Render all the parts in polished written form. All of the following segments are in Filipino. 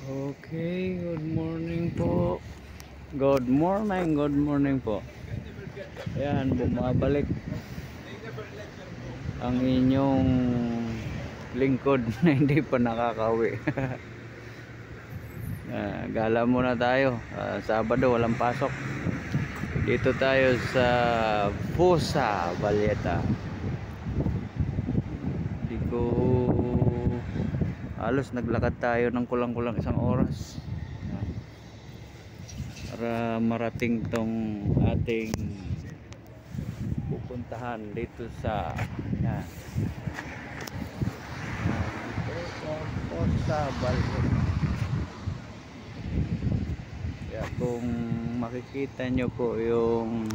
Okay, good morning po. Good morning po. Ayan, bumabalik ang inyong lingkod na hindi pa nakakauwi. Gala muna tayo. Sabado walang pasok. Dito tayo sa Pusa, Valletta. Di ko halos naglakad tayo ng kulang-kulang isang oras para marating tong ating pupuntahan dito sa yan, dito sa Pusa, Valletta. Kaya kung makikita nyo po yung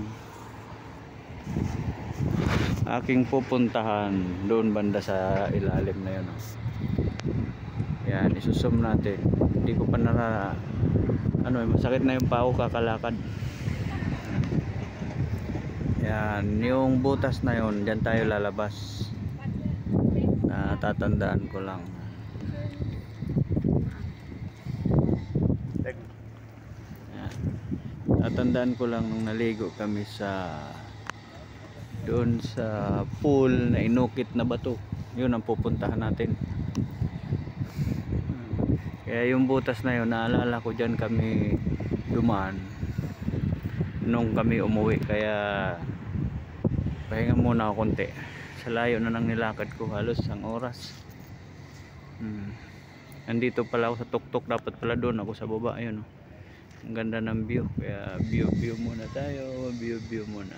aking pupuntahan doon banda sa ilalim na yun, yan, isusum natin. Hindi ko pa masakit na yung pao kakalakad. Yan, yung butas na yun, dyan tayo lalabas. Natatandaan ko lang. Yan. Tatandaan ko lang nung naligo kami doon sa pool na inukit na bato. Yun ang pupuntahan natin. Kaya yung butas na yun, naalala ko dyan kami dumaan nung kami umuwi. Kaya pahinga muna ako konti. Sa layo na nang nilakad ko, halos isang oras. Nandito pala ako sa tuktok. Dapat pala doon ako sa baba. Ayun, ang ganda ng view. Kaya view muna tayo. View muna.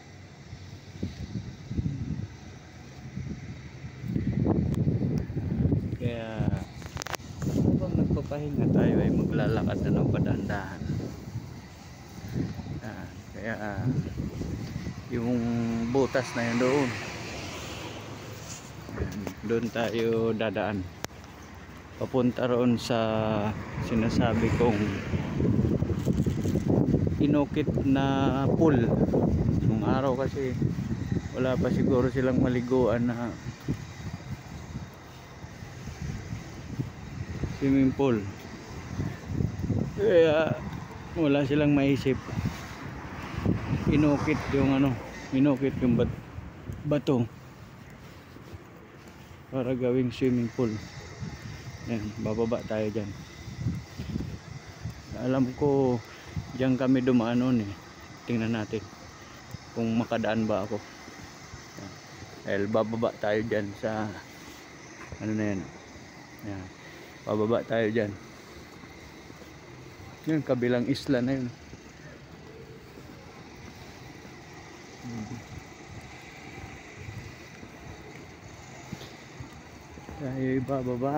Kaya habang nagpapahinga tayo ay maglalakad na ng padahan-dahan. Kaya yung butas na yun doon tayo dadaan papunta roon sa sinasabi kong inukit na pool. Nung araw kasi wala pa siguro silang maliguan na swimming pool, kaya wala silang maisip, inukit yung bato para gawing swimming pool. Yan, bababa tayo dyan. Alam ko dyan kami dumaan noon tingnan natin kung makadaan ba ako. Dahil bababa tayo dyan sa yan. Yan, bababa tayo dyan. Yung kabilang isla na yun. Tayo ibababa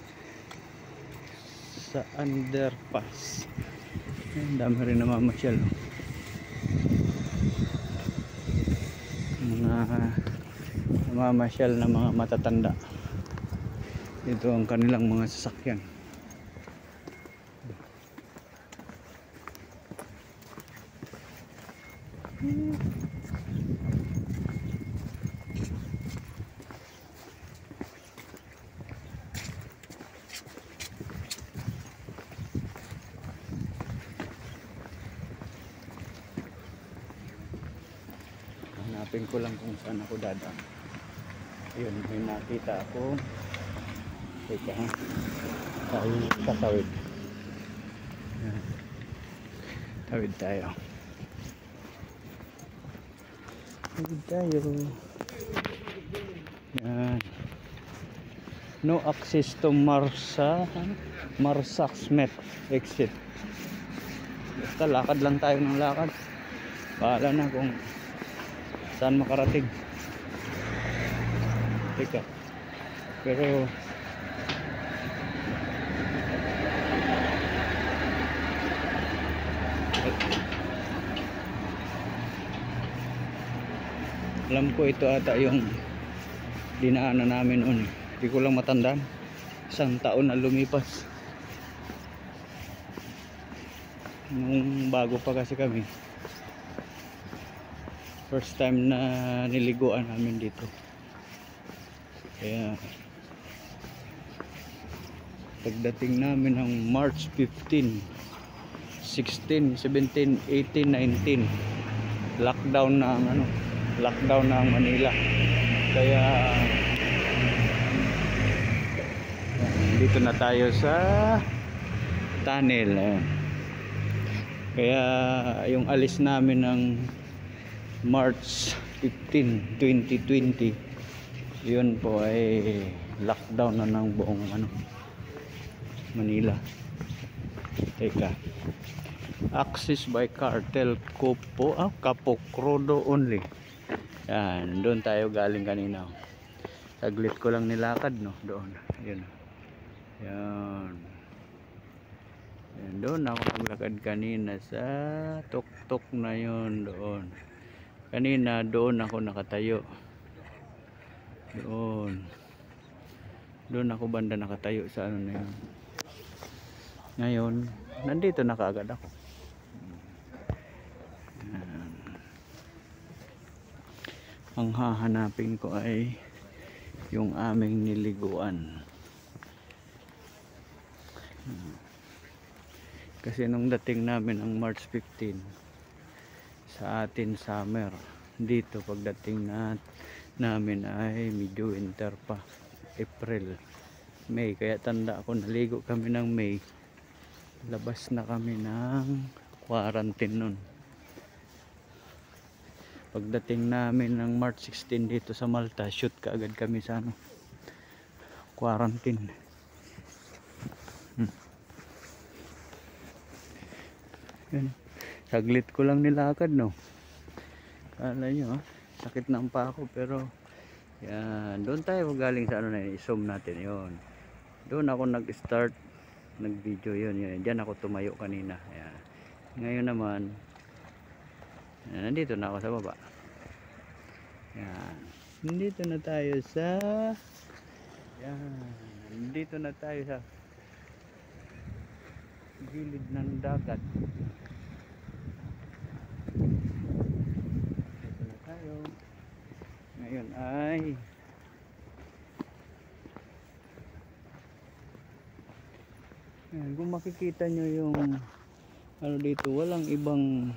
sa underpass. Ang dami rin namamasyal. Mga namamasyal na mga matatanda. Ito ang kanilang mga sasakyan. Hanapin ko lang kung saan ako dadaan. Ayun, may nakita ako. Teka, tayo tatawid. Tawid tayo. Yan. No access to Marsaxmet exit. Basta lakad lang tayo ng lakad. Bahala na kung saan makarating. Teka, pero alam ko ito ata yung dinaanan namin noon. Hindi ko lang matandaan. Isang taon na lumipas. Nung bago pa kasi kami. First time na niliguan namin dito. Kaya pagdating namin ng March 15, 16, 17, 18, 19 lockdown na ang lockdown na ang Manila. Kaya dito na tayo sa tunnel. Ayan. Kaya yung alis namin ng March 15, 2020, yun po ay lockdown na ng buong Manila. Teka, access by cartel Kupo, Kapokrodo only. Yan, doon tayo galing kanina. Saglit ko lang nilakad, no, doon. Yun. Yan. Yan, doon ako naglakad kanina sa tuktok na yun doon. Kanina doon ako nakatayo. Doon ako banda nakatayo sa na yun. Ngayon, nandito na kaagad ako. Ang hahanapin ko ay yung aming niliguan. Kasi nung dating namin ang March 15, sa atin summer, dito pagdating namin ay medyo winter pa, April, May. Kaya tanda ako, naligo kami ng May, labas na kami ng quarantine nun. Pagdating namin ng March 16 dito sa Malta, shoot kaagad kami sa quarantine. Yan. Saglit ko lang nilakad, no. Kala nyo, sakit ng pa ako, pero yan, doon tayo galing sa na i-zoom natin yon. Doon ako nag-start nag-video yun. Diyan ako tumayo kanina. Yan. Ngayon naman, nandito na ako sa baba. Yan. Nandito na tayo sa nandito na tayo sa gilid ng dagat. Dito na tayo. Ngayon ay kung makikita nyo yung dito, walang ibang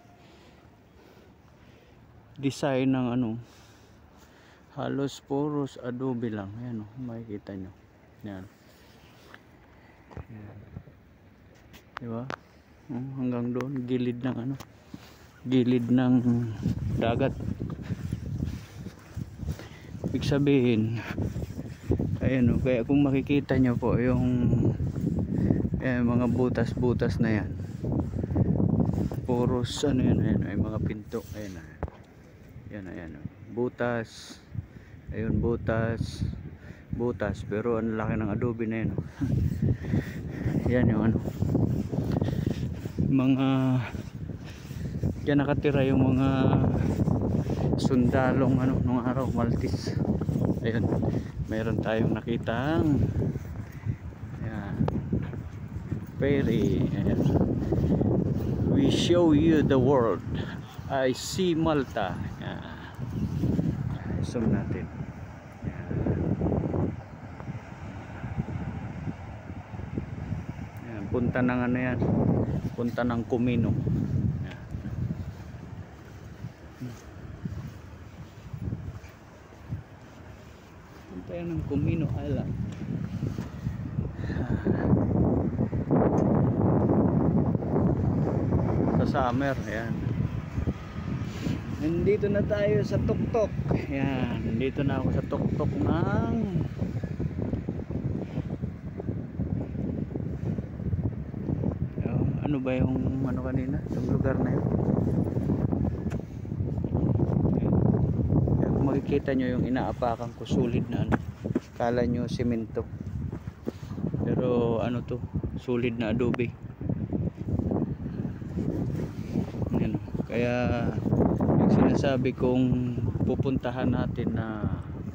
design ng halos puros adobe lang. Ayan, makikita nyo. Yan. Yan. Diba? Hanggang doon, gilid ng gilid ng dagat. Ibig sabihin, ayan, kaya kung makikita nyo po yung mga butas-butas na yan, puros yan, ay mga pinto. Ayan, butas. Ayun, butas, pero ang laki ng adobe na yan. Yan yung mga diyan nakatira yung mga sundalong nung araw, Maltese. Ayun, mayroon tayong nakitang ferry. Ayan. We show you the world. I see Malta. Ayan. Zoom natin. Ayan. Punta ng yan, punta ng Comino. Punta yan ng Comino Island. Sa summer. Ayan. Nandito na tayo sa tuktok. Ayan, nandito na ako sa tuktok ng ano ba yung kanina, yung lugar na yun. Ayan. Kung makikita nyo yung inaapakan ko, sulit na kala nyo simento, pero to, solid na adobe. Ayan. Kaya yung sinasabi kong pupuntahan natin na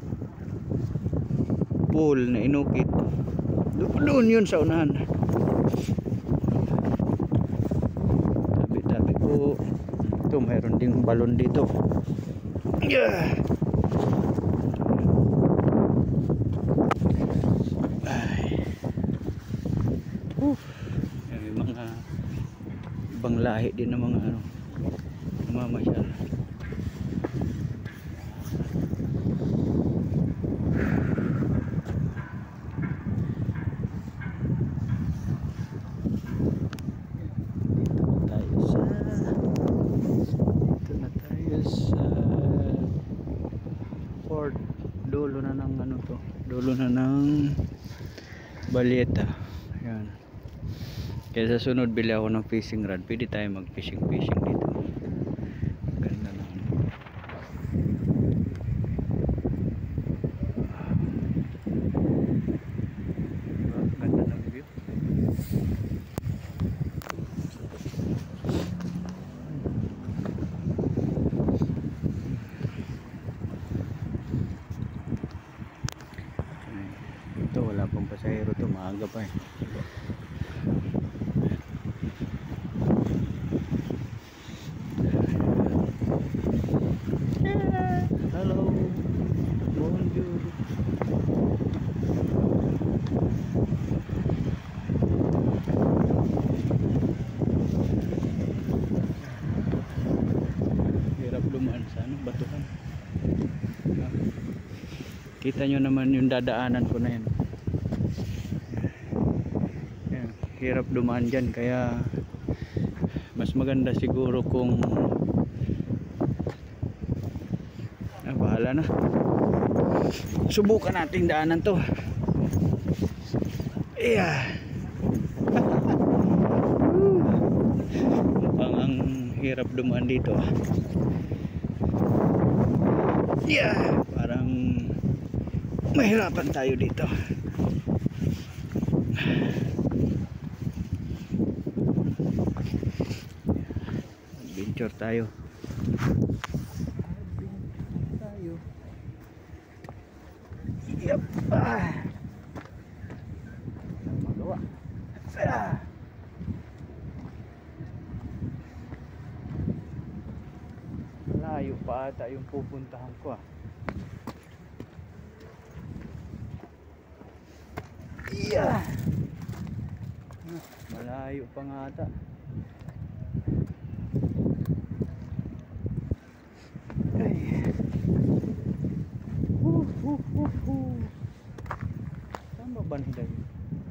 pool na inukit, doon yun sa unahan. Tabi po ito, mayroon ding balon dito. May mga ibang lahi din ng mga ano, namamasyal. Dito na tayo sa port. Dulo na ng ano to, dulo na ng Baleta. Ayan. Kaya sa sunod bili ako ng fishing rod, pwede tayo mag fishing dito. Ganda na. Ganda ng view. Ito wala pang pasahero to, maaga pa eh. Hello, bonjour. Hirap dumaan sa ano, batuhan. Kita nyo naman yung dadaanan ko na yan. Yan, hirap dumaan dyan, kaya mas maganda siguro kung bahala na, subukan nating daanan to. Mukhang ang hirap dumaan dito. Parang mahirapan tayo dito. Adventure tayo. Yep. Magawa. Layo pa ata yung pupuntahan ko ah. Malayo pa nga ata. Saan ba banda yun?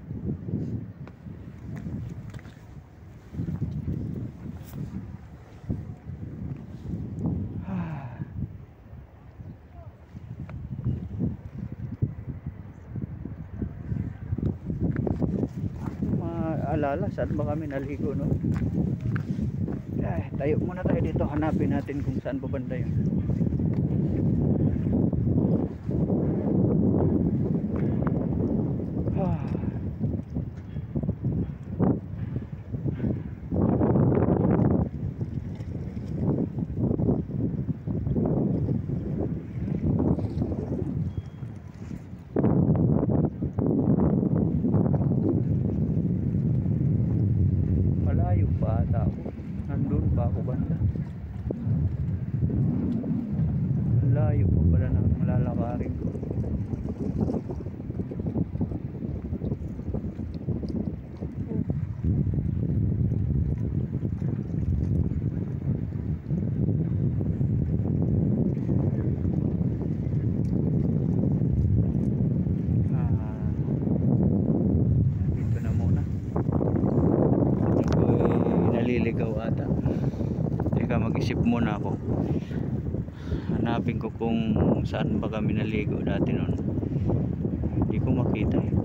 Maalala saan ba kami naligo, no? Tayo muna tayo dito, hanapin natin kung saan ba banda yun. Malayo pa ata ako. Nandun pa ako banda. Layo pa pala ng malalakarin ko. Dito na muna. Naliligaw ata. Teka, mag-isip muna ako. Hanapin ko kung saan ba kami naligo dati noon. Hindi ko makita eh.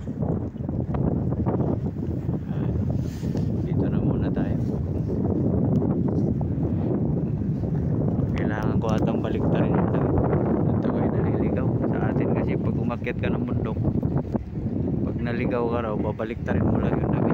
Dito na muna tayo. Kailangan ko atang baliktarin yung dagat. Ito ay naliligaw sa atin kasi pag umakyat ka ng bundok, pag naligaw ka raw, babaliktarin mo lang yung dagat.